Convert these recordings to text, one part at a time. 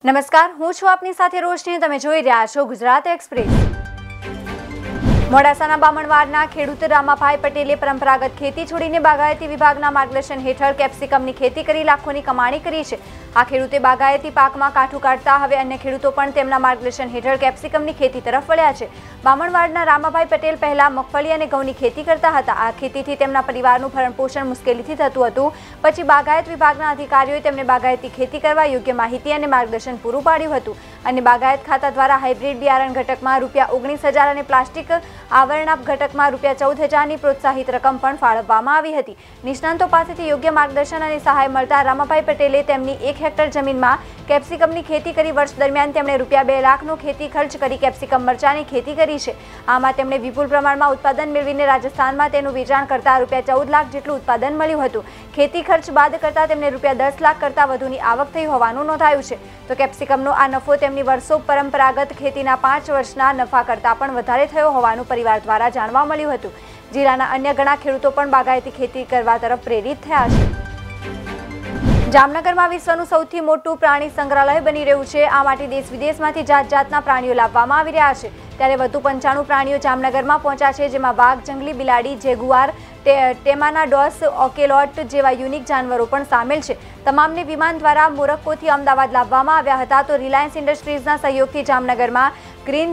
નમસ્કાર, હું છું આપની સાથે રોશની. તમે જોઈ રહ્યા છો ગુજરાત એક્સપ્રેસ. મોડાસાના બામણવાડના ખેડૂત રામાભાઈ પટેલે પરંપરાગત ખેતી છોડીને બાગાયતી વિભાગના માર્ગદર્શન હેઠળ કેપ્સિકમની ખેતી કરી લાખોની કમાણી કરી છે. આ ખેડૂતે બાગાયતી પાકમાં કાઠું કાઢતા હવે અન્ય ખેડૂતો પણ તેમના માર્ગદર્શન હેઠળ કેપ્સિકમની ખેતી તરફ વળ્યા છે. બામણવાડના રામાભાઈ પટેલ પહેલા મગફળી અને ઘઉંની ખેતી કરતા હતા. આ ખેતીથી તેમના પરિવારનું ભરણપોષણ મુશ્કેલીથી થતું હતું. પછી બાગાયત વિભાગના અધિકારીઓએ તેમને બાગાયતી ખેતી કરવા યોગ્ય માહિતી અને માર્ગદર્શન પૂરું પાડ્યું હતું અને બાગાયત ખાતા દ્વારા હાઇબ્રિડ બિયારણ ઘટકમાં ₹19,000 અને પ્લાસ્ટિક આવરણા ઘટકમાં ₹14,000ની પ્રોત્સાહિત રકમ પણ ફાળવવામાં આવી હતી. નિષ્ણાંતો પાસેથી યોગ્ય માર્ગદર્શન અને સહાય મળતા રામાભાઈ પટેલે તેમની 1 હેક્ટર જમીનમાં કેપ્સિકમની ખેતી કરી. વર્ષ દરમિયાન તેમણે ₹2 લાખનો ખેતી ખર્ચ કરી કેપ્સિકમ મરચાની ખેતી કરી છે. આમાં તેમણે વિપુલ પ્રમાણમાં ઉત્પાદન મેળવીને રાજસ્થાનમાં તેનું વેચાણ કરતા ₹14 લાખ જેટલું ઉત્પાદન મળ્યું હતું. ખેતી ખર્ચ બાદ કરતા તેમને ₹10 લાખ કરતાં વધુની આવક થઈ હોવાનું નોંધાયું છે. તો કેપ્સિકમનો આ નફો તેમની વર્ષો પરંપરાગત ખેતીના 5 વર્ષના નફા કરતાં પણ વધારે થયો હોવાનું પરિવાર દ્વારા જાણવા મળ્યું હતું. જિલ્લાના અન્ય ઘણા ખેડૂતો પણ બાગાયતી ખેતી કરવા તરફ પ્રેરિત થયા છે. જામનગરમાં વિશ્વનું સૌથી મોટું પ્રાણી સંગ્રહાલય બની રહ્યું છે. આ માટે દેશ વિદેશમાંથી જાતજાતના પ્રાણીઓ લાવવામાં આવી રહ્યા છે. ત્યારે વધુ 95 પ્રાણીઓ જામનગરમાં પહોંચ્યા છે, જેમાં વાઘ, જંગલી બિલાડી, જેગુઆર, ટેમાનાડોસ, ઓકેલોટ જેવા યુનિક જાનવરો પણ સામેલ છે. તમામને વિમાન દ્વારા મોરક્કોથી અમદાવાદ લાવવામાં આવ્યા હતા. તો રિલાયન્સ ઇન્ડસ્ટ્રીઝના સહયોગથી જામનગરમાં green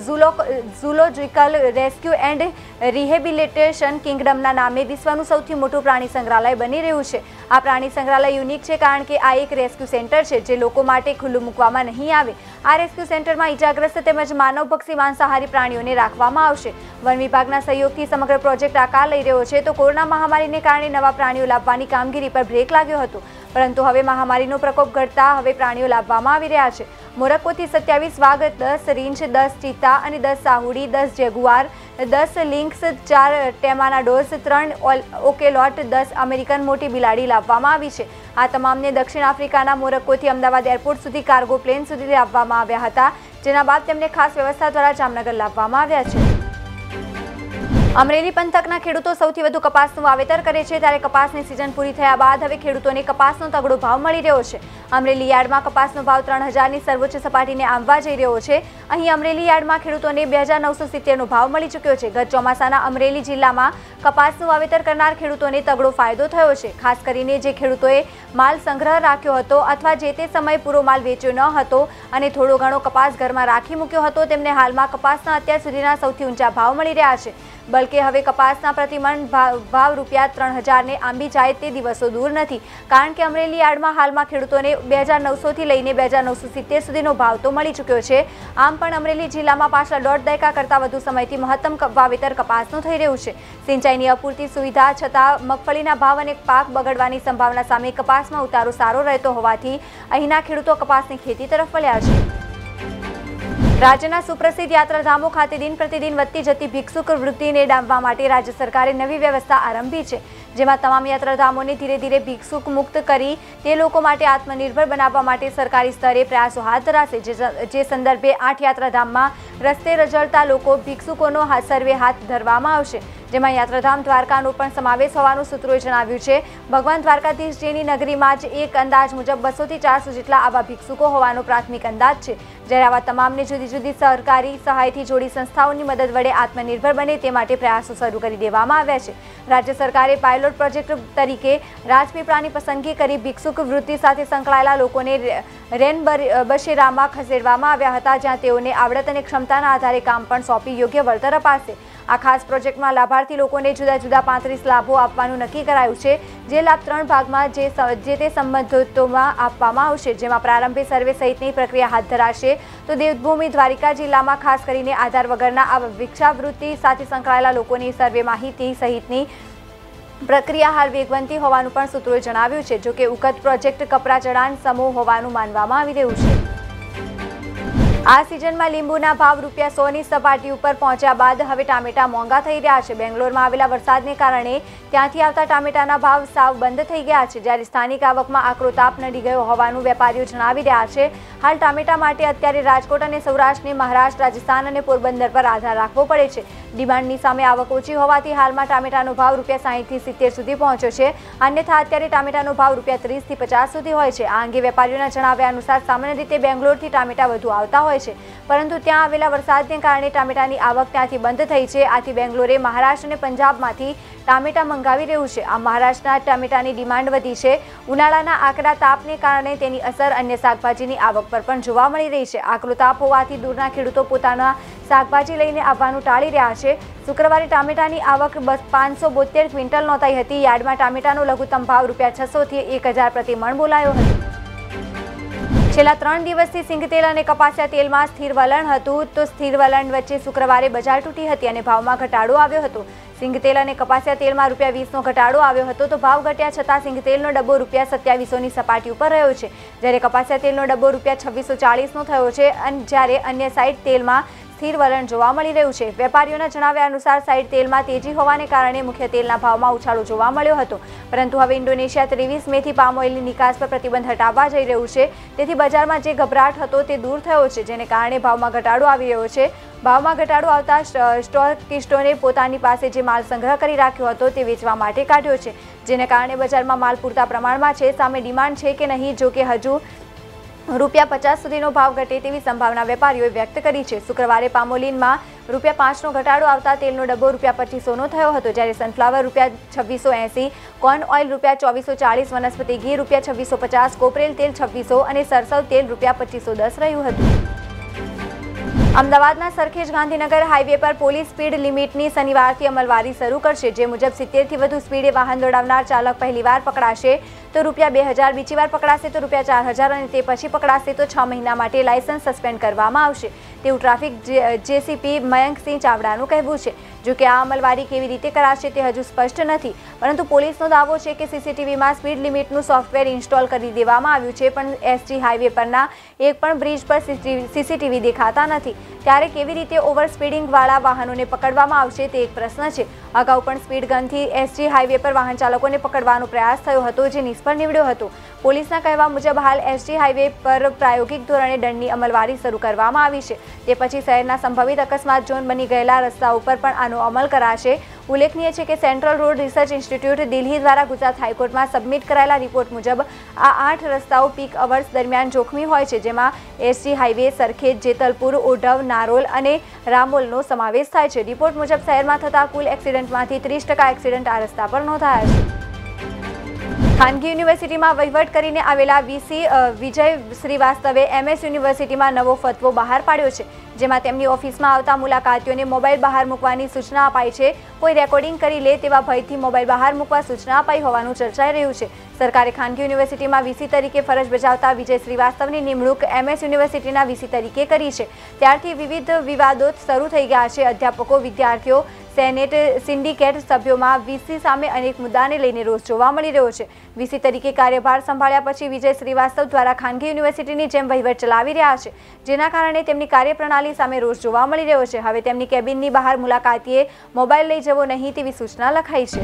zoological rescue and rehabilitation કિંગડમના નામે વિશ્વનું સૌથી મોટું પ્રાણી સંગ્રહાલય બની રહ્યું છે. આ પ્રાણી સંગ્રહાલય યુનિક છે કારણ કે આ એક રેસ્ક્યુ સેન્ટર છે જે લોકો માટે ખુલ્લું મૂકવામાં નહીં આવે. આ રેસ્ક્યુ સેન્ટરમાં ઇજાગ્રસ્ત તેમજ માનવભક્ષી માંસાહારી પ્રાણીઓને રાખવામાં આવશે. વન વિભાગના સહયોગથી સમગ્ર પ્રોજેક્ટ આકાર લઈ રહ્યો છે. તો કોરોના મહામારીને કારણે નવા પ્રાણીઓ લાવવાની કામગીરી પર બ્રેક લાગ્યો હતો, પરંતુ હવે મહામારીનો પ્રકોપ ઘટતા હવે પ્રાણીઓ લાવવામાં આવી રહ્યા છે. મોરક્કોથી 27 વાઘ, 10 રીંછ, 10 ચિત્તા અને 10 સાહુડી, 10 જેગુઆર, 10 લિંક્સ, 4 ટેમાનાડોસ, 3 ઓકેલોટ, 10 અમેરિકન મોટી બિલાડી લાવવામાં આવી છે. આ તમામને દક્ષિણ આફ્રિકાના મોરક્કોથી અમદાવાદ એરપોર્ટ સુધી કાર્ગો પ્લેન સુધી લાવવામાં આવ્યા હતા, જેના બાદ તેમને ખાસ વ્યવસ્થા દ્વારા જામનગર લાવવામાં આવ્યા છે. અમરેલી પંથકના ખેડૂતો સૌથી વધુ કપાસનું વાવેતર કરે છે. ત્યારે કપાસની સિઝન પૂરી થયા બાદ હવે ખેડૂતોને કપાસનો તગડો ભાવ મળી રહ્યો છે. અમરેલી યાર્ડમાં કપાસનો ભાવ 3,000ની સર્વોચ્ચ સપાટીને આંબવા જઈ રહ્યો છે. અહીં અમરેલી યાર્ડમાં ખેડૂતોને 2,970નો ભાવ મળી ચૂક્યો છે. ગત ચોમાસાના અમરેલી જિલ્લામાં કપાસનું વાવેતર કરનાર ખેડૂતોને તગડો ફાયદો થયો છે. ખાસ કરીને જે ખેડૂતોએ માલ સંગ્રહ રાખ્યો હતો અથવા જે તે સમયે પૂરો માલ વેચ્યો ન હતો અને થોડો ઘણો કપાસ ઘરમાં રાખી મૂક્યો હતો, તેમને હાલમાં કપાસના અત્યાર સુધીના સૌથી ઊંચા ભાવ મળી રહ્યા છે. બલકે હવે કપાસના પ્રતિમણ ભાવ ₹3,000ને આંબી જાય તે દિવસો દૂર નથી, કારણ કે અમરેલી યાર્ડમાં હાલમાં ખેડૂતોને 2,900થી લઈને 2,970 સુધીનો ભાવ તો મળી ચૂક્યો છે. આમ પણ અમરેલી જિલ્લામાં પાછલા 1.5 દાયકા કરતાં વધુ સમયથી મહત્તમ વાવેતર કપાસનું થઈ રહ્યું છે. સિંચાઈની અપૂરતી સુવિધા છતાં મગફળીના ભાવ અને પાક બગડવાની સંભાવના સામે કપાસમાં ઉતારો સારો રહેતો હોવાથી અહીંના ખેડૂતો કપાસની ખેતી તરફ વળ્યા છે. રાજ્યના સુપ્રસિદ્ધ યાત્રાધામો ખાતે દિન પ્રતિદિન વધતી જતી ભિક્ષુક વૃત્તિને ડામવા માટે રાજ્ય સરકારે નવી વ્યવસ્થા આરંભી છે, જેમાં તમામ યાત્રાધામોને ધીરે ધીરે ભિક્ષુક મુક્ત કરી તે લોકો માટે આત્મનિર્ભર બનાવવા માટે સરકારી સ્તરે પ્રયાસો હાથ ધરાશે. જે સંદર્ભે 8 યાત્રાધામમાં રસ્તે રઝળતા લોકો ભિક્ષુકોનો સર્વે હાથ ધરવામાં આવશે, જેમાં યાત્રાધામ દ્વારકાનો પણ સમાવેશ હોવાનું સૂત્રોએ જણાવ્યું છે. ભગવાન દ્વારકાધીશજીની નગરીમાં જ એક અંદાજ મુજબ 200થી 400 જેટલા આવા ભિક્ષુકો હોવાનો પ્રાથમિક અંદાજ છે. જ્યારે આવા તમામને જુદી જુદી સરકારી સહાયથી જોડી સંસ્થાઓની મદદ વડે આત્મનિર્ભર બને તે માટે પ્રયાસો શરૂ કરી દેવામાં આવ્યા છે. રાજ્ય સરકારે પાયલોટ પ્રોજેક્ટ તરીકે રાજપીપળાની પસંદગી કરી ભિક્ષુક વૃત્તિ સાથે સંકળાયેલા લોકોને રેનબસેરામાં ખસેડવામાં આવ્યા હતા, જ્યાં તેઓને આવડત અને ક્ષમતાના આધારે કામ પણ સોંપી યોગ્ય વળતર અપાશે. આ ખાસ પ્રોજેક્ટમાં લાભાર્થી લોકોને જુદા જુદા 35 લાભો આપવાનું નક્કી કરાયું છે. જે લાભ 3 ભાગમાં જે તે સંબંધોમાં આપવામાં આવશે, જેમાં પ્રારંભે સર્વે સહિતની પ્રક્રિયા હાથ ધરાશે. તો દેવભૂમિ દ્વારિકા જિલ્લામાં ખાસ કરીને આધાર વગરના આ ભિક્ષાવૃત્તિ સાથે સંકળાયેલા લોકોની સર્વે માહિતી સહિતની પ્રક્રિયા હાલ વેગવંતી હોવાનું પણ સૂત્રોએ જણાવ્યું છે. જોકે ઉક્ત પ્રોજેક્ટ કપરા ચઢાણ સમૂહ હોવાનું માનવામાં આવી રહ્યું છે. આ સિઝનમાં લીંબુના ભાવ ₹100ની સપાટી ઉપર પહોંચ્યા બાદ હવે ટામેટા મોંઘા થઈ રહ્યા છે. બેંગ્લોરમાં આવેલા વરસાદને કારણે ત્યાંથી આવતા ટામેટાના ભાવ સાવ બંધ થઈ ગયા છે, જ્યારે સ્થાનિક આવકમાં આકરો તાપ નડી ગયો હોવાનું વેપારીઓ જણાવી રહ્યા છે. હાલ ટામેટા માટે અત્યારે રાજકોટ અને સૌરાષ્ટ્રની મહારાષ્ટ્ર, રાજસ્થાન અને પોરબંદર પર આધાર રાખવો પડે છે. ડિમાન્ડની સામે આવક ઓછી હોવાથી હાલમાં ટામેટાનો ભાવ ₹60 થી 70 સુધી પહોંચ્યો છે। અન્યથા અત્યારે ટામેટાનો ભાવ ₹30 થી 50 સુધી હોય છે। આ અંગે વેપારીઓના જણાવ્યા અનુસાર સામાન્ય રીતે બેંગ્લોરથી ટામેટા વધુ આવતા હોય છે, પરંતુ ત્યાં આવેલા વરસાદને કારણે ટામેટાની આવક ત્યાંથી બંધ થઈ છે। આથી બેંગ્લોરે મહારાષ્ટ્ર અને પંજાબમાંથી ટામેટા મંગાવી રહ્યું છે। આ મહારાષ્ટ્રના ટામેટાની ડિમાન્ડ વધી છે। ઉનાળાના આકરા તાપને કારણે તેની અસર અન્ય શાકભાજીની આવક પર પણ જોવા મળી રહી છે। આકરો તાપ હોવાથી દૂરના ખેડૂતો પોતાના શાકભાજી લઈને આવવાનું ટાળી રહ્યા છે। શુક્રવારે ટામેટાની આવક 572 ક્વિન્ટલ નોંધાઈ હતી। યાર્ડમાં ટામેટાનો લઘુત્તમ ભાવ ₹600 થી 1000 પ્રતિ મણ બોલાયો હતો। છેલ્લા 3 દિવસથી સિંગતેલ અને કપાસિયા તેલમાં સ્થિર વલણ હતું, તો સ્થિર વલણ વચ્ચે શુક્રવારે બજાર તૂટી હતી અને ભાવમાં ઘટાડો આવ્યો હતો। સિંગતેલ અને કપાસિયા તેલમાં ₹20નો ઘટાડો આવ્યો હતો, તો ભાવ ઘટ્યા છતાં સિંગતેલનો ડબ્બો ₹2700ની સપાટી ઉપર રહ્યો છે, જ્યારે કપાસિયા તેલનો ડબ્બો ₹2640નો થયો છે, અને જ્યારે અન્ય સાઇડ તેલમાં સ્થિર વલણ જોવા મળી રહ્યું છે। વેપારીઓના જણાવ્યા અનુસાર સાઇડ તેલમાં તેજી હોવાને કારણે મુખ્ય તેલના ભાવમાં ઉછાળો જોવા મળ્યો હતો, પરંતુ હવે ઇન્ડોનેશિયા 23 મેથી પામ ઓઇલની નિકાસ પર પ્રતિબંધ હટાવવા જઈ રહ્યું છે, તેથી બજારમાં જે ગભરાટ હતો તે દૂર થયો છે, જેને કારણે ભાવમાં ઘટાડો આવી રહ્યો છે। ભાવમાં ઘટાડો આવતા સ્ટોકિસ્ટોને પોતાની પાસે જે માલ સંગ્રહ કરી રાખ્યો હતો તે વેચવા માટે કાઢ્યો છે, જેને કારણે બજારમાં માલ પૂરતા પ્રમાણમાં છે। સામે ડિમાન્ડ છે કે નહીં, જો કે હજુ ₹50 સુધીનો ભાવ ઘટે તેવી સંભાવના વેપારીઓએ વ્યક્ત કરી છે। શુક્રવારે પામોલીનમાં ₹5નો ઘટાડો આવતા તેલનો ડબ્બો ₹2500નો થયો હતો, જ્યારે સનફ્લાવર ₹2680, કોર્ન ઓઇલ ₹2440, વનસ્પતિ ઘી ₹2650, કોપરેલ તેલ ₹2600 અને સરસવ તેલ ₹2510 રહ્યું હતું। અમદાવાદના સરખેજ ગાંધીનગર હાઈવે પર પોલીસ સ્પીડ લિમિટની શનિવારથી અમલવારી શરૂ કરશે, જે મુજબ 70થી વધુ સ્પીડે વાહન દોડાવનાર ચાલક પહેલીવાર પકડાશે તો ₹2000, બીજી વાર પકડાશે તો ₹4000 અને તે પછી પકડાશે તો 6 મહિના માટે લાયસન્સ સસ્પેન્ડ કરવામાં આવશે, તેવું ટ્રાફિક જેસીપી મયંકસિંહ ચાવડાનું કહેવું છે। જો કે આ અમલવારી કેવી રીતે કરાશે તે હજુ સ્પષ્ટ નથી, પરંતુ પોલીસનો દાવો છે કે સીસીટીવીમાં સ્પીડ લિમિટનું સોફ્ટવેર ઇન્સ્ટોલ કરી દેવામાં આવ્યું છે, પણ એસજી હાઈવે પરના એક પણ બ્રિજ પર સીસીટીવી દેખાતા નથી, ત્યારે કેવી રીતે ઓવર સ્પીડિંગવાળા વાહનોને પકડવામાં આવશે તે એક પ્રશ્ન છે। અગાઉ પણ સ્પીડ ગનથી એસજી હાઈવે પર વાહન ચાલકોને પકડવાનો પ્રયાસ થયો હતો, જે નિષ્ફળ નીવડ્યો હતો। પોલીસના કહેવા મુજબ હાલ એસજી હાઈવે પર પ્રાયોગિક ધોરણે દંડની અમલવારી શરૂ કરવામાં આવી છે, તે પછી શહેરના સંભવિત અકસ્માત ઝોન બની ગયેલા રસ્તા ઉપર પણ આનો અમલ કરાશે। ઉલ્લેખનીય છે કે central road research institute Delhi દ્વારા ગુજરાત હાઈકોર્ટમાં સબમિટ કરાયેલા રિપોર્ટ મુજબ આ 8 રસ્તાઓ પીક અવર્સ દરમિયાન જોખમી હોય છે, જેમાં એસજી હાઈવે, સરખેજ, જેતલપુર, ઓઢવ, નારોલ અને રામોલનો સમાવેશ થાય છે। રિપોર્ટ મુજબ શહેરમાં થતા કુલ એક્સિડન્ટમાંથી 30% એક્સિડન્ટ આ રસ્તા પર નોંધાયા છે। ખાનગી યુનિવર્સિટીમાં વહીવટ કરીને આવેલા વીસી વિજય શ્રીવાસ્તવે એમએસ યુનિવર્સિટીમાં નવો ફતવો બહાર પાડ્યો છે, જેમાં તેમની ઓફિસમાં આવતા મુલાકાતીઓને મોબાઈલ બહાર મૂકવાની સૂચના અપાઈ છે। કોઈ રેકોર્ડિંગ કરી લે તેવા ભયથી મોબાઈલ બહાર મૂકવા સૂચના અપાઈ હોવાનું ચર્ચાઈ રહ્યું છે। સરકારે ખાનગી યુનિવર્સિટીમાં વીસી તરીકે ફરજ બજાવતા વિજય શ્રીવાસ્તવની નિમણૂક એમએસ યુનિવર્સિટીના વીસી તરીકે કરી છે, ત્યારથી વિવિધ વિવાદો શરૂ થઈ ગયા છે। અધ્યાપકો, વિદ્યાર્થીઓ, સેનેટ, સિન્ડિકેટ સભ્યોમાં વીસી સામે અનેક મુદ્દાને લઈને રોષ જોવા મળી રહ્યો છે। વીસી તરીકે કાર્યભાર સંભાળ્યા પછી વિજય શ્રીવાસ્તવ દ્વારા ખાનગી યુનિવર્સિટીની જેમ વહીવટ ચલાવી રહ્યા છે, જેના કારણે તેમની કાર્યપ્રણાલી સામે રોષ જોવા મળી રહ્યો છે। હવે તેમની કેબિનની બહાર મુલાકાતીએ મોબાઈલ લઈ જવો નહીં તેવી સૂચના લખાઈ છે।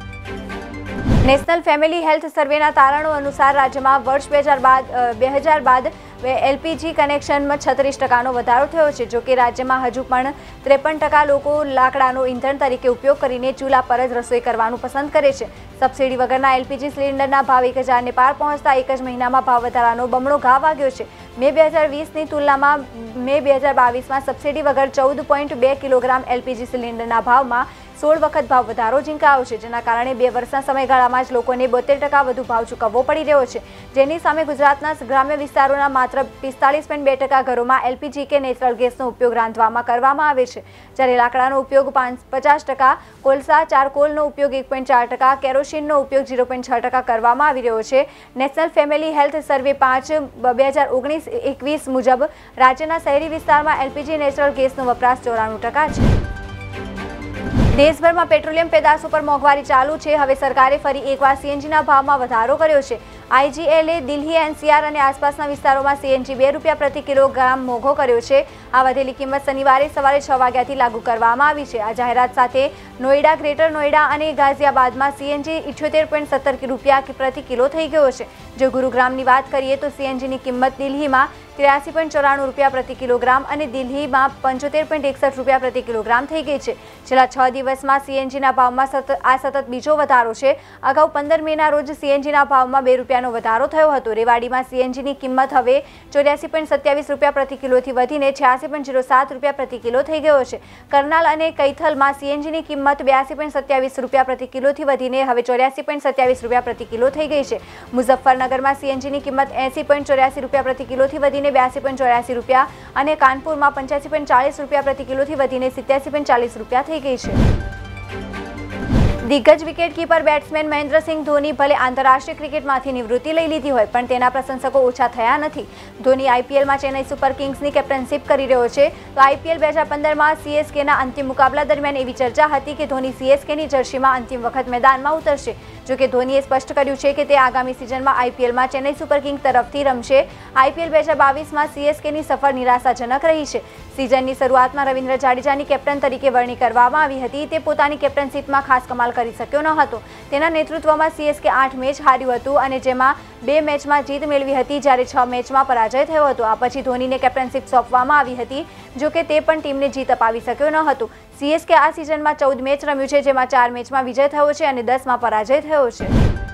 નેશનલ ફેમિલી હેલ્થ સર્વેના તારણો અનુસાર રાજ્યમાં વર્ષ 2000 બાદ એલપીજી કનેક્શનમાં 36%નો વધારો થયો છે। જો કે રાજ્યમાં હજુ પણ 53% લોકો લાકડાનો ઇંધણ તરીકે ઉપયોગ કરીને ચૂલા પર જ રસોઈ કરવાનું પસંદ કરે છે। સબસિડી વગરના એલપીજી સિલિન્ડરના ભાવ 1000ને પાર પહોંચતા એક જ મહિનામાં ભાવ વધારાનો બમણો ઘા વાગ્યો છે। મે 2020ની તુલનામાં મે 2022માં સબસિડી વગર 14.2 કિલોગ્રામ એલપીજી સિલિન્ડરના ભાવમાં 16 વખત ભાવ વધારો ઝીંકાયો છે, જેના કારણે 2 વર્ષના સમયગાળામાં જ લોકોને 72% વધુ ભાવ ચૂકવવો પડી રહ્યો છે, જેની સામે ગુજરાતના ગ્રામ્ય વિસ્તારોના માત્ર 45.2% ઘરોમાં એલપીજી કે નેચરલ ગેસનો ઉપયોગ રાંધવામાં કરવામાં આવે છે, જ્યારે લાકડાનો ઉપયોગ 50%, કોલસા ચારકોલનો ઉપયોગ 1.4%, કેરોસીનનો ઉપયોગ 0.6% કરવામાં આવી રહ્યો છે। નેશનલ ફેમિલી હેલ્થ સર્વે 5 2019-21 મુજબ રાજ્યના શહેરી વિસ્તારમાં એલપીજી નેચરલ ગેસનો વપરાશ 94% છે। દેશભરમાં પેટ્રોલિયમ પેદાશો પર મોંઘવારી ચાલુ છે। હવે સરકારે ફરી એકવાર સીએનજીના ભાવમાં વધારો કર્યો છે। આઈજીએલે દિલ્હી, એનસીઆર અને આસપાસના વિસ્તારોમાં સીએનજી ₹2 પ્રતિ કિલોગ્રામ મોંઘો કર્યો છે। આ વધેલી કિંમત શનિવારે સવારે 6 વાગ્યાથી લાગુ કરવામાં આવી છે। આ જાહેરાત સાથે નોઈડા, ગ્રેટર નોઈડા અને ગાઝિયાબાદમાં સીએનજી ₹78.70 પ્રતિ કિલો થઈ ગયો છે, જો ગુરુગ્રામની વાત કરીએ તો સીએનજીની કિંમત દિલ્હીમાં 83.94 રૂપિયા પ્રતિ કિલોગ્રામ અને દિલ્હીમાં 75.61 રૂપિયા પ્રતિ કિલોગ્રામ થઈ ગઈ છે। છેલ્લા 6 દિવસમાં સીએનજીના ભાવમાં સતત બીજો વધારો છે। અગાઉ 15 મેના રોજ સીએનજીના ભાવમાં 2 રૂપિયાનો વધારો થયો હતો। રેવાડીમાં સીએનજીની કિંમત હવે 84.27 રૂપિયા પ્રતિ કિલોથી વધીને 86.07 રૂપિયા પ્રતિ કિલો થઈ ગયો છે। કરનાલ અને કૈથલમાં સીએનજીની કિંમત 82.27 રૂપિયા પ્રતિ કિલોથી વધીને હવે 84.27 રૂપિયા પ્રતિ કિલો થઈ ગઈ છે। મુઝફ્ફરનગરમાં સીએનજીની કિંમત 80.84 રૂપિયા પ્રતિ કિલોથી વધીને 82.84 રૂપિયા અને કાનપુરમાં 85.40 રૂપિયા પ્રતિ કિલોથી વધીને 87.40 રૂપિયા થઈ ગઈ છે। દિગ્ગજ વિકેટકીપર બેટ્સમેન મહેન્દ્રસિંહ ધોની ભલે આંતરરાષ્ટ્રીય ક્રિકેટમાંથી નિવૃત્તિ લઈ લીધી હોય પણ તેના પ્રશંસકો ઓછા થયા નથી। ધોની આઈપીએલમાં ચેન્નઈ સુપર કિંગ્સની કેપ્ટનશીપ કરી રહ્યો છે તો આઈપીએલ 2015માં સીએસકેના અંતિમ મુકાબલા દરમિયાન એવી ચર્ચા હતી કે ધોની સીએસકેની જર્સીમાં અંતિમ વખત મેદાનમાં ઉતરશે। જો કે ધોનીએ સ્પષ્ટ કર્યું છે કે તે આગામી સિઝનમાં આઈપીએલમાં ચેન્નઈ સુપર કિંગ્સ તરફથી રમશે। આઈપીએલ 2022માં સીએસકેની સફર નિરાશાજનક રહી છે। સિઝનની શરૂઆતમાં રવિન્દ્ર જાડેજાની કેપ્ટન તરીકે વરણી કરવામાં આવી હતી। તે પોતાની કેપ્ટનશીપમાં ખાસ કમાલ કરી શક્યો ન હતો। તેના નેતૃત્વમાં સીએસકે 8 મેચ હાર્યું હતું અને જેમાં 2 મેચમાં જીત મેળવી હતી જ્યારે 6 મેચમાં પરાજય થયો હતો। આ પછી ધોનીને કેપ્ટનશીપ સોંપવામાં આવી હતી જો કે તે પણ ટીમને જીત અપાવી શક્યો ન હતો। સીએસકે આ સિઝનમાં 14 મેચ રમ્યું છે જેમાં 4 મેચમાં વિજય થયો છે અને 10માં પરાજય થયો છે।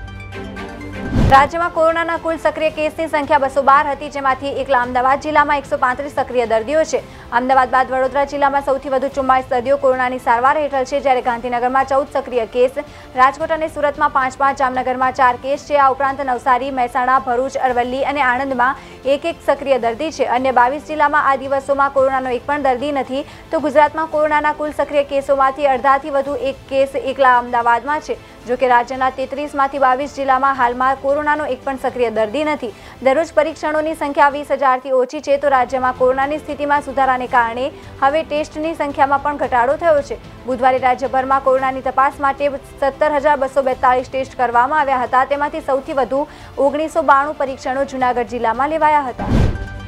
રાજ્યમાં કોરોનાના કુલ સક્રિય કેસની સંખ્યા 212 હતી જેમાંથી એકલા અમદાવાદ જિલ્લામાં 135 સક્રિય દર્દીઓ છે। અમદાવાદ બાદ વડોદરા જિલ્લામાં સૌથી વધુ 44 દર્દીઓ કોરોનાની સારવાર હેઠળ છે જ્યારે ગાંધીનગરમાં 14 સક્રિય કેસ, રાજકોટ અને સુરતમાં 5, જામનગરમાં 4 કેસ છે। આ ઉપરાંત નવસારી, મહેસાણા, ભરૂચ, અરવલ્લી અને આણંદમાં 1 સક્રિય દર્દી છે। અન્ય 22 જિલ્લામાં આ દિવસોમાં કોરોનાનો એક પણ દર્દી નથી તો ગુજરાતમાં કોરોનાના કુલ સક્રિય કેસોમાંથી અડધાથી વધુ 1 કેસ એકલા અમદાવાદમાં છે। જો કે રાજ્યના 33માંથી 22 જિલ્લામાં હાલમાં કોરોનાનો એક પણ સક્રિય દર્દી નથી। દરરોજ પરીક્ષણોની સંખ્યા 20,000થી ઓછી છે તો રાજ્યમાં કોરોનાની સ્થિતિમાં સુધારાને કારણે હવે ટેસ્ટની સંખ્યામાં પણ ઘટાડો થયો છે। બુધવારે રાજ્યભરમાં કોરોનાની તપાસ માટે 17,242 ટેસ્ટ કરવામાં આવ્યા હતા। તેમાંથી સૌથી વધુ 1992 પરીક્ષણો જૂનાગઢ જિલ્લામાં લેવાયા હતા।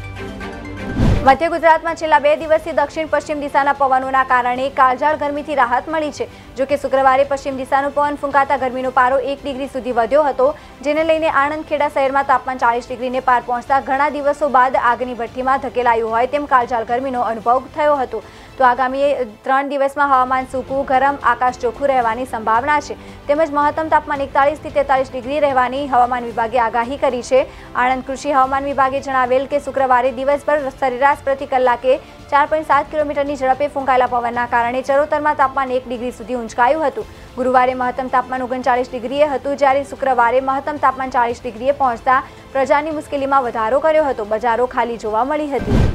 મધ્ય ગુજરાતમાં છેલ્લા 2 દિવસથી દક્ષિણ પશ્ચિમ દિશાના પવનોના કારણે કાળઝાળ ગરમીથી રાહત મળી છે। જો કે શુક્રવારે પશ્ચિમ દિશાનું પવન ફૂંકાતા ગરમીનો પારો 1 ડિગ્રી સુધી વધ્યો હતો જેને લઈને આણંદ ખેડા શહેરમાં તાપમાન 40 ડિગ્રીને પાર પહોંચતા ઘણા દિવસો બાદ આગની ભઠ્ઠીમાં ધકેલાયું હોય તેમ કાળઝાળ ગરમીનો અનુભવ થયો હતો। તો આગામી 3 દિવસમાં હવામાન સૂકું, ગરમ, આકાશ ચોખ્ખું રહેવાની સંભાવના છે તેમજ મહત્તમ તાપમાન 41થી 43 ડિગ્રી રહેવાની હવામાન વિભાગે આગાહી કરી છે। આણંદ કૃષિ હવામાન વિભાગે જણાવેલ કે શુક્રવારે દિવસભર સરેરાશ પ્રતિ કલાકે 4.7 કિલોમીટરની ઝડપે ફૂંકાયેલા પવનના કારણે ચરોતરમાં તાપમાન 1 ડિગ્રી સુધી ઊંચકાયું હતું। ગુરુવારે મહત્તમ તાપમાન 39 ડિગ્રીએ હતું જ્યારે શુક્રવારે મહત્તમ તાપમાન 40 ડિગ્રીએ પહોંચતા પ્રજાની મુશ્કેલીમાં વધારો કર્યો હતો। બજારો ખાલી જોવા મળી હતી।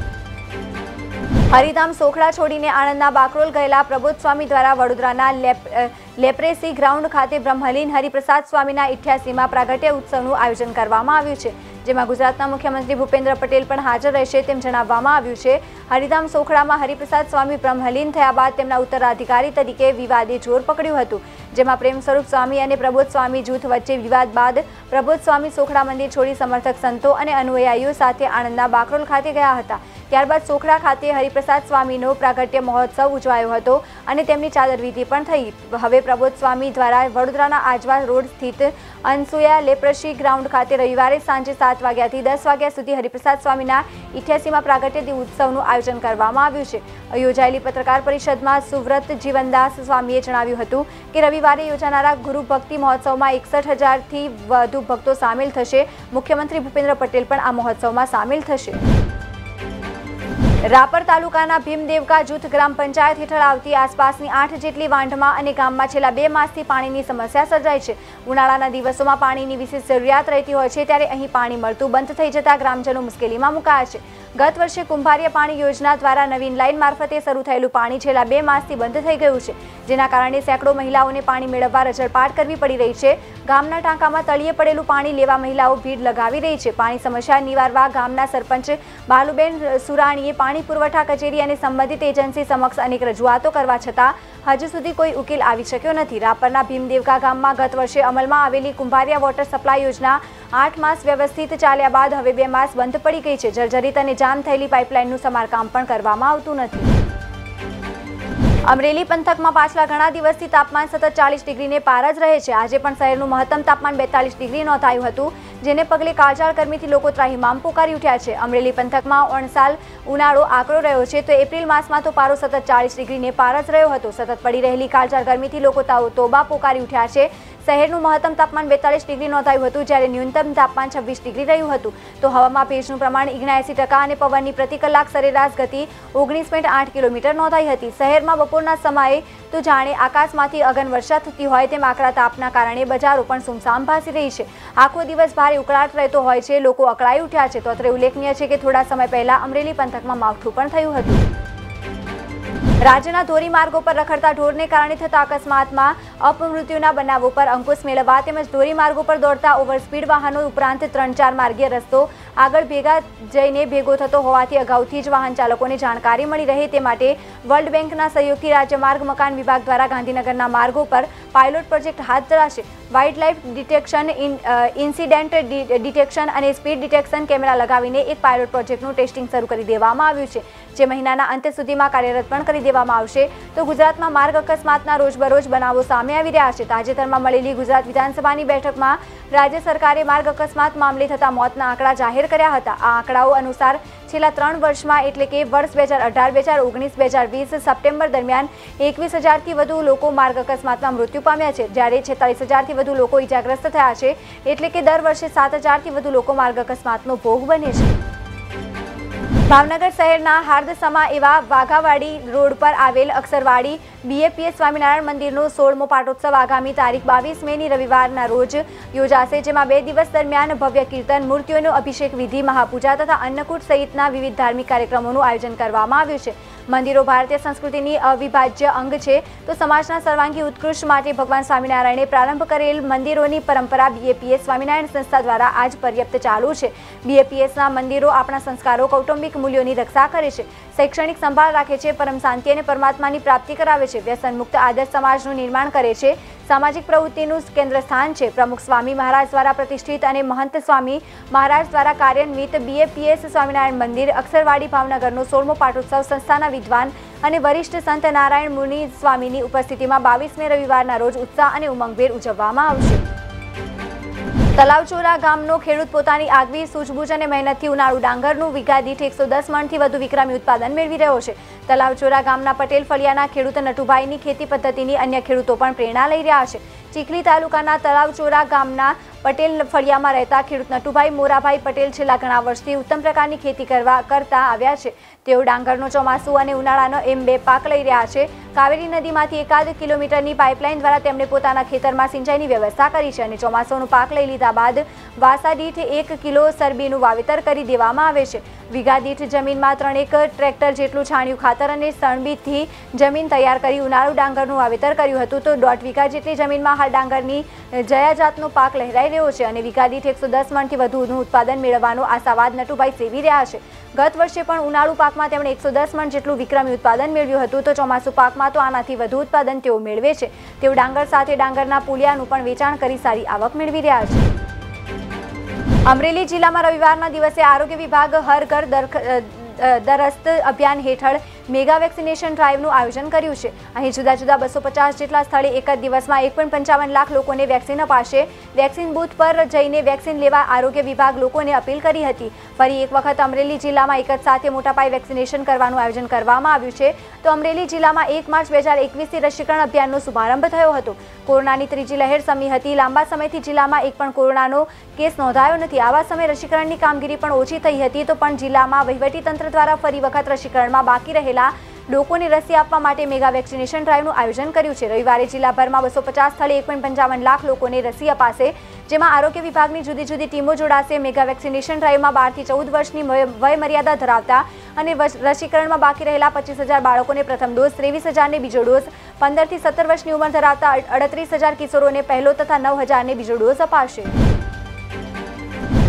હરિધામ સોખડા છોડીને આણંદના બાકરોલ ગયેલા પ્રબોધ સ્વામી દ્વારા વડોદરાના લેપ્રેસી ગ્રાઉન્ડ ખાતે બ્રહ્મલીન હરિપ્રસાદ સ્વામીના 88માં પ્રાગટ્ય ઉત્સવનું આયોજન કરવામાં આવ્યું છે જેમાં ગુજરાતના મુખ્યમંત્રી ભૂપેન્દ્ર પટેલ પણ હાજર રહેશે તેમ જણાવવામાં આવ્યું છે। હરિધામ સોખડામાં હરિપ્રસાદ સ્વામી બ્રહ્મલીન થયા બાદ તેમના ઉત્તરાધિકારી તરીકે વિવાદે જોર પકડ્યું હતું જેમાં પ્રેમ સ્વરૂપ સ્વામી અને પ્રબોધ સ્વામી જૂથ વચ્ચે વિવાદ બાદ પ્રબોધ સ્વામી સોખડા મંદિર છોડી સમર્થક સંતો અને અનુયાયીઓ સાથે આણંદના બાકરોલ ખાતે ગયા હતા। ત્યારબાદ સોખડા ખાતે હરિપ્રસાદ સ્વામીનો પ્રાગટ્ય મહોત્સવ ઉજવાયો હતો અને તેમની ચાદર વિધિ પણ થઈ। હવે પ્રબોધ સ્વામી દ્વારા વડોદરાના આજવા રોડ સ્થિત અનસુયા લેપ્રસી ગ્રાઉન્ડ ખાતે રવિવારે સાંજે 7 વાગ્યાથી 10 વાગ્યા સુધી હરિપ્રસાદ સ્વામીના 88માં પ્રાગટ્ય ઉત્સવનું આયોજન કરવામાં આવ્યું છે। યોજાયેલી પત્રકાર પરિષદમાં સુવ્રત જીવનદાસ સ્વામીએ જણાવ્યું હતું કે રવિવારે યોજાનારા ગુરુ ભક્તિ મહોત્સવમાં 61,000થી વધુ ભક્તો સામેલ થશે। મુખ્યમંત્રી ભૂપેન્દ્ર પટેલ પણ આ મહોત્સવમાં સામેલ થશે। રાપર તાલુકાના ભીમદેવકા જૂથ ગ્રામ પંચાયત હેઠળ આવતી આસપાસની 8 જેટલી વાંઢમાં અને ગામમાં છેલ્લા 2 માસથી પાણીની સમસ્યા સર્જાઈ છે। ઉનાળાના દિવસોમાં પાણીની વિશેષ જરૂરિયાત રહેતી હોય છે ત્યારે અહીં પાણી મળતું બંધ થઈ જતા ગ્રામજનો મુશ્કેલીમાં મુકાયા છે। ગત વર્ષે કુંભારિયા પાણી યોજના દ્વારા નવીન લાઇન મારફતે શરૂ થયેલું પાણી છેલ્લા 2 માસથી બંધ થઈ ગયું છે જેના કારણે સેંકડો મહિલાઓને પાણી મેળવવા રજળપાટ કરવી પડી રહી છે। ગામના ટાંકામાં તળિયે પડેલું પાણી લેવા મહિલાઓ ભીડ લગાવી રહી છે। પાણી સમસ્યા નિવારવા ગામના સરપંચ બાલુબેન સુરાણીએ પાણી પુરવઠા કચેરી અને સંબંધિત એજન્સી સમક્ષ અનેક રજૂઆતો કરવા છતાં હજુ સુધી કોઈ ઉકેલ આવી શક્યો નથી। રાપરના ભીમદેવકા ગામમાં ગત વર્ષે અમલમાં આવેલી કુંભારિયા વોટર સપ્લાય યોજના 8 માસ વ્યવસ્થિત ચાલ્યા બાદ હવે 2 માસ બંધ પડી ગઈ છે। જર્જરિત અને જામ થયેલી પાઇપલાઇનનું સમારકામ પણ કરવામાં આવતું નથી। અમરેલી પંથકમાં પાછલા ઘણા દિવસથી તાપમાન સતત 40 ડિગ્રીને પાર જ રહે છે। આજે પણ શહેરનું મહત્તમ તાપમાન 42 ડિગ્રી નોંધાયું હતું, જેને પગલે કાળઝાળ ગરમીથી લોકો ત્રાહિમામ પોકારી ઉઠ્યા છે। અમરેલી પંથકમાં ઓણસાલ ઉનાળો આકરો રહ્યો છે, તો એપ્રિલ માસમાં તો પારો સતત 40 ડિગ્રીને પાર જ રહ્યો હતો। સતત પડી રહેલી કાળઝાળ ગરમીથી લોકો તોબા પોકારી ઉઠ્યા છે। શહેરનું મહત્તમ તાપમાન 42 ડિગ્રી નોંધાયું હતું, જ્યારે ન્યૂનતમ તાપમાન 26 ડિગ્રી રહ્યું હતું। તો હવામાં ભેજનું પ્રમાણ 79% અને પવનની પ્રતિ કલાક સરેરાશ ગતિ 19.8 કિલોમીટર નોંધાઈ હતી। શહેરમાં બપોરના સમયે તો જાણે આકાશમાંથી અગનવર્ષા થતી હોય તેમ આકરા તાપના કારણે બજારો પણ સુમસામ ભાસી રહી છે। આખો દિવસ ભારે ઉકળાટ રહેતો હોય છે, લોકો અકળાઈ ઉઠ્યા છે। તો અત્રે ઉલ્લેખનીય છે કે થોડા સમય પહેલા અમરેલી પંથકમાં માવઠું પણ થયું હતું। રાજ્યના ધોરીમાર્ગો પર રખડતા ઢોરને કારણે થતા અકસ્માતમાં અપમૃત્યુના બનાવો પર અંકુશ મેળવવા તેમજ ધોરીમાર્ગો પર દોડતા ઓવરસ્પીડ વાહનો ઉપરાંત 3-4 માર્ગીય રસ્તો આગળ ભેગો થતો હોવાથી અગાઉથી જ વાહન ચાલકોને જાણકારી મળી રહે તે માટે વર્લ્ડ બેંકના સહયોગથી રાજ્ય માર્ગ મકાન વિભાગ દ્વારા ગાંધીનગરના માર્ગો પર પાયલોટ પ્રોજેક્ટ હાથ ધરાશે। Wild life detection, incident detection અને સ્પીડ ડિટેક્શન કેમેરા લગાવીને એક પાયલોટ પ્રોજેક્ટનું ટેસ્ટિંગ શરૂ કરી દેવામાં આવ્યું છે, જે મહિનાના અંત સુધીમાં કાર્યરત પણ કરી દેવામાં આવશે। તો ગુજરાતમાં માર્ગ અકસ્માતના રોજબરોજ બનાવો સામે આવી રહ્યા છે। તાજેતરમાં મળેલી ગુજરાત વિધાનસભાની બેઠકમાં રાજ્ય સરકારે માર્ગ અકસ્માત મામલે થતા મોતના આંકડા જાહેર કર્યા હતા। આ આંકડાઓ અનુસાર છેલ્લા 3 વર્ષમાં એટલે કે વર્ષ 2018, 2019, 2020 સપ્ટેમ્બર દરમિયાન 21,000થી વધુ લોકો માર્ગ અકસ્માતમાં મૃત્યુ પામ્યા છે, જ્યારે 46,000થી વધુ લોકો ઇજાગ્રસ્ત થયા છે, એટલે કે દર વર્ષે 7,000થી વધુ લોકો માર્ગ અકસ્માતનો ભોગ બને છે। ભાવનગર શહેરના હાર્દસમા એવા વાઘાવાડી રોડ પર આવેલ અક્ષરવાડી BAPS સ્વામિનારાયણ મંદિરનો 16મો પાટોત્સવ આગામી તારીખ 22 મેની રવિવારના રોજ યોજાશે, જેમાં 2 દિવસ દરમિયાન ભવ્ય કીર્તન, મૂર્તિઓનો અભિષેક વિધિ, મહાપૂજા તથા અન્નકૂટ સહિતના વિવિધ ધાર્મિક કાર્યક્રમોનું આયોજન કરવામાં આવ્યું છે। મંદિરો ભારતીય સંસ્કૃતિની અવિભાજ્ય અંગ છે, તો સમાજના સર્વાંગી ઉત્કૃષ્ટ માટે ભગવાન સ્વામિનારાયણે પ્રારંભ કરેલ મંદિરોની પરંપરા BAPS સ્વામિનારાયણ સંસ્થા દ્વારા આજ પર્યપ્ત ચાલુ છે। BAPSના મંદિરો આપણા સંસ્કારો, કૌટુંબિક મૂલ્યોની રક્ષા કરે છે, શૈક્ષણિક સંભાળ રાખે છે, પરમ શાંતિ અને પરમાત્માની પ્રાપ્તિ કરાવે છે, વ્યસન મુક્ત આદર્શ સમાજનું નિર્માણ કરે છે, સામાજિક પ્રવૃત્તિનું કેન્દ્ર સ્થાન છે। પ્રમુખ સ્વામી મહારાજ દ્વારા પ્રતિષ્ઠિત અને મહંત સ્વામી મહારાજ દ્વારા કાર્યાન્વિત BAPS સ્વામિનારાયણ મંદિર અક્ષરવાડી ભાવનગરનો 16મો પાટોત્સવ સંસ્થાના વિદ્વાન અને વરિષ્ઠ સંત નારાયણ મુનિ સ્વામીની ઉપસ્થિતિમાં 22 મે રવિવારના રોજ ઉત્સાહ અને ઉમંગભેર ઉજવવામાં આવશે। તલાવચોરા ગામનો ખેડૂત પોતાની આગવી સૂઝબૂઝ અને મહેનતથી ઉનાળુ ડાંગરનું વીઘા દીઠ 110 મણથી વધુ વિક્રમી ઉત્પાદન મેળવી રહ્યો છે। તલાવચોરા ગામના પટેલ ફળિયાના ખેડૂત નટુભાઈની ખેતી પદ્ધતિની અન્ય ખેડૂતો પણ પ્રેરણા લઈ રહ્યા છે। ચીખલી તાલુકાના તલાવચોરા ગામના પટેલ ફળિયામાં રહેતા ખેડૂત નટુભાઈ મોરાભાઈ પટેલ છેલ્લા ઘણા વર્ષથી ઉત્તમ પ્રકારની ખેતી કરતા આવ્યા છે। તેઓ ડાંગરનો ચોમાસુ અને ઉનાળાનો એમ 2 પાક લઈ રહ્યા છે। કાવેરી નદીમાંથી 1 કિલોમીટરની પાઇપલાઇન દ્વારા તેમણે પોતાના ખેતરમાં સિંચાઈની વ્યવસ્થા કરી છે અને ચોમાસાનો પાક લઈ લીધા બાદ વાસા દીઠ 1 કિલો સરબીનું વાવેતર કરી દેવામાં આવે છે। વીઘા દીઠ જમીનમાં 3 ટ્રેક્ટર જેટલું છાણિયું ખાતર અને સણબીથી જમીન તૈયાર કરી ઉનાળુ ડાંગરનું વાવેતર કર્યું હતું, તો 1.5 વીઘા જેટલી જમીનમાં હાલ ડાંગરની જયા જાતનો પાક લહેરાઈ રહ્યો છે અને વીઘા દીઠ 110 મણથી વધુનું ઉત્પાદન મેળવવાનો આશાવાદ નટુભાઈ સેવી રહ્યા છે। ગત વર્ષે પણ ઉનાળુ પાકમાં તેમણે 110 મણ જેટલું વિક્રમી ઉત્પાદન મેળવ્યું હતું, તો ચોમાસુ પાકમાં તો આનાથી વધુ ઉત્પાદન તેઓ મેળવે છે। તેઓ ડાંગર સાથે ડાંગરના પુલિયાનું પણ વેચાણ કરી સારી આવક મેળવી રહ્યા છે। અમરેલી જિલ્લામાં રવિવારના દિવસે આરોગ્ય વિભાગ હર ઘર દરસ્ત અભિયાન હેઠળ મેગા વેક્સિનેશન ડ્રાઈવનું આયોજન કર્યું છે। અહીં જુદા જુદા 250 જેટલા સ્થળે એક જ દિવસમાં 1.55 લાખ લોકોને વેક્સિન અપાશે। વેક્સિન બૂથ પર જઈને વેક્સિન લેવા આરોગ્ય વિભાગ લોકોને અપીલ કરી હતી। ફરી એક વખત અમરેલી જિલ્લામાં એક જ સાથે મોટા પાયે વેક્સિનેશન કરવાનું આયોજન કરવામાં આવ્યું છે। તો અમરેલી જિલ્લામાં 1 માર્ચ 2021થી રસીકરણ અભિયાનનો શુભારંભ થયો હતો। કોરોનાની ત્રીજી લહેર સમી હતી। લાંબા સમયથી જિલ્લામાં એક પણ કોરોનાનો કેસ નોંધાયો નથી। આવા સમયે રસીકરણની કામગીરી પણ ઓછી થઈ હતી, તો પણ જિલ્લામાં વહીવટીતંત્ર દ્વારા ફરી વખત રસીકરણમાં બાકી રહેલા લોકોને રસી આપવા માટે મેગા વેક્સિનેશન ડ્રાઈવનું આયોજન કર્યું છે। રવિવારે જિલ્લાભરમાં 250 સ્થળે 1.55 લાખ લોકોને રસી અપાશે, જેમાં આરોગ્ય વિભાગની જુદી જુદી ટીમો જોડાશે। મેગા વેક્સિનેશન ડ્રાઈવમાં 12 થી 14 વર્ષની વય મર્યાદા ધરાવતા અને રસીકરણમાં બાકી રહેલા 25,000 બાળકોને પ્રથમ ડોઝ, 23,000ને બીજો ડોઝ, 15 થી 17 વર્ષની ઉંમર ધરાવતા 38,000 કિશોરોને પહેલો તથા 9,000ને બીજો ડોઝ અપાશે।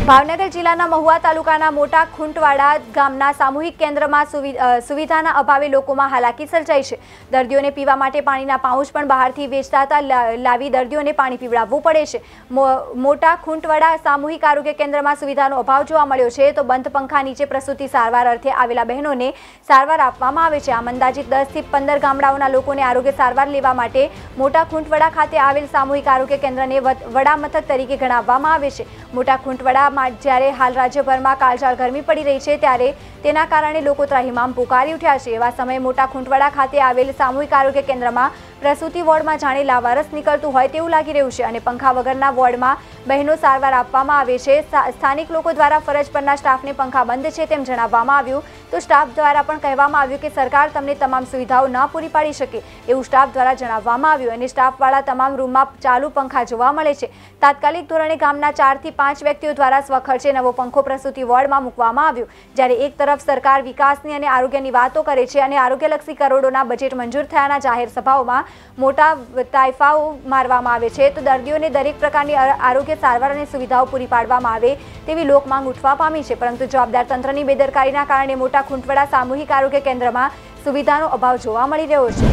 ભાવનગર જિલ્લાના મહુવા તાલુકાના મોટા ખૂંટવાડા ગામના સામૂહિક કેન્દ્રમાં સુવિધાના અભાવે લોકોમાં હાલાકી સર્જાઈ છે। દર્દીઓને પીવા માટે પાણીના પાઉચ પણ બહારથી વેચતા લાવી દર્દીઓને પાણી પીવડાવવું પડે છે। મોટા ખૂંટવાડા સામૂહિક આરોગ્ય કેન્દ્રમાં સુવિધાનો અભાવ જોવા મળ્યો છે તો બંધ પંખા નીચે પ્રસૂતિ સારવાર અર્થે આવેલા બહેનોને સારવાર આપવામાં આવે છે। આમ અંદાજિત 10 થી 15 ગામડાઓના લોકોને આરોગ્ય સારવાર લેવા માટે મોટા ખૂંટવાડા ખાતે આવેલ સામૂહિક આરોગ્ય કેન્દ્રને વડા મથક તરીકે ગણાવવામાં આવે છે। મોટા ખૂંટવાડા જ્યારે હાલ રાજ્યભરમાં કાળઝાળ ગરમી પડી રહી છે ત્યારે તેના કારણે લોકો ત્રાહિમામ પુકારી ઉઠ્યા છે। એવા સમયે મોટા ખૂંટવાડા ખાતે આવેલ સામૂહિક આરોગ્ય કેન્દ્રમાં પ્રસૂતિ વોર્ડમાં જાણે લાવારસ નીકળતું હોય તેવું લાગી રહ્યું છે અને પંખા વગરના વોર્ડમાં બહેનો સારવાર આપવામાં આવે છે। સ્થાનિક લોકો દ્વારા ફરજ પરના સ્ટાફને પંખા બંધ છે તેમ જણાવવામાં આવ્યું તો સ્ટાફ દ્વારા પણ કહેવામાં આવ્યું કે સરકાર તમને તમામ સુવિધાઓ ન પૂરી પાડી શકે એવું સ્ટાફ દ્વારા જણાવવામાં આવ્યું અને સ્ટાફવાળા તમામ રૂમમાં ચાલુ પંખા જોવા મળે છે। તાત્કાલિક ધોરણે ગામના 4 થી 5 વ્યક્તિઓ દ્વારા સ્વખર્ચે નવો પંખો પ્રસૂતિ વોર્ડમાં મૂકવામાં આવ્યો। જ્યારે એક તરફ સરકાર વિકાસની અને આરોગ્યની વાતો કરે છે અને આરોગ્યલક્ષી કરોડોના બજેટ મંજૂર થયાના જાહેર સભાઓમાં મોટા તાઇફાઓ મારવામાં આવે છે તો દર્દીઓને દરેક પ્રકારની આરોગ્ય સારવાર અને સુવિધાઓ પૂરી પાડવામાં આવે તેવી લોકમાંગ ઉઠવા પામી છે। પરંતુ જવાબદાર તંત્રની બેદરકારીના કારણે મોટા ખૂંટવાડા સામૂહિક આરોગ્ય કેન્દ્રમાં સુવિધાનો અભાવ જોવા મળી રહ્યો છે।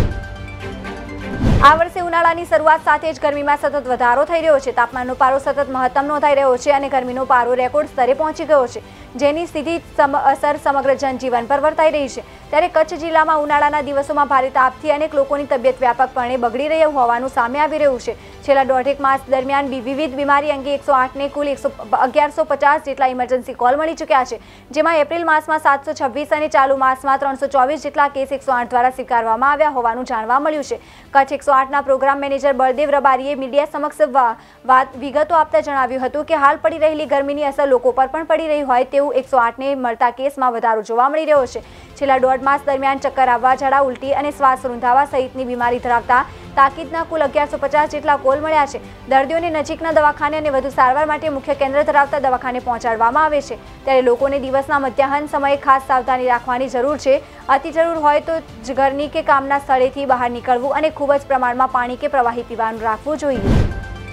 આ વર્ષે ઉનાળાની શરૂઆત સાથે જ ગરમીમાં સતત વધારો થઈ રહ્યો છે। તાપમાનનો પારો સતત મહત્તમ નોંધાઈ રહ્યો છે અને ગરમીનો પારો રેકોર્ડ સ્તરે પહોંચી ગયો છે જેની સીધી અસર સમગ્ર જનજીવન પર વર્તાઈ રહી છે। ત્યારે કચ્છ જિલ્લામાં ઉનાળાના દિવસોમાં ભારે તાપથી અનેક લોકોની તબિયત વ્યાપકપણે બગડી રહી હોવાનું સામે આવી રહ્યું છે। છેલ્લા દોઢેક માસ દરમિયાન વિવિધ બીમારી અંગે 108ને કુલ 1150 જેટલા ઇમરજન્સી કોલ મળી ચૂક્યા છે જેમાં એપ્રિલ માસમાં 726 અને ચાલુ માસમાં 324 જેટલા કેસ 108 દ્વારા સ્વીકારવામાં આવ્યા હોવાનું જાણવા મળ્યું છે। કચ્છ 108ના પ્રોગ્રામ મેનેજર બળદેવ રબારીએ મીડિયા સમક્ષ વિગતો આપતા જણાવ્યું હતું કે હાલ પડી રહેલી ગરમીની અસર લોકો પર પણ પડી રહી હોય તેવું 108ને મળતા કેસમાં વધારો જોવા મળી રહ્યો છે। છેલ્લા દોઢ માસ દરમિયાન ચક્કર આવવા, ઝાડા ઉલટી અને શ્વાસ રૂંધાવા સહિતની બીમારી ધરાવતા તાકીદના કુલ 1150 જેટલા કોલ મળ્યા છે। દર્દીઓને નજીકના દવાખાને અને વધુ સારવાર માટે મુખ્ય કેન્દ્ર ધરાવતા દવાખાને પહોંચાડવામાં આવે છે। ત્યારે લોકોને દિવસના મધ્યાહન સમયે ખાસ સાવધાની રાખવાની જરૂર છે। અતિ જરૂર હોય તો ઘરની કે કામના સ્થળેથી બહાર નીકળવું અને ખૂબ જ પ્રમાણમાં પાણી કે પ્રવાહી પીવાનું રાખવું જોઈએ।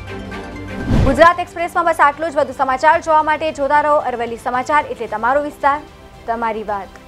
ગુજરાત એક્સપ્રેસમાં બસ આટલું જ। વધુ સમાચાર જોવા માટે જોતા રહો અરવલ્લી સમાચાર, એટલે તમારો વિસ્તાર, તમારી વાત।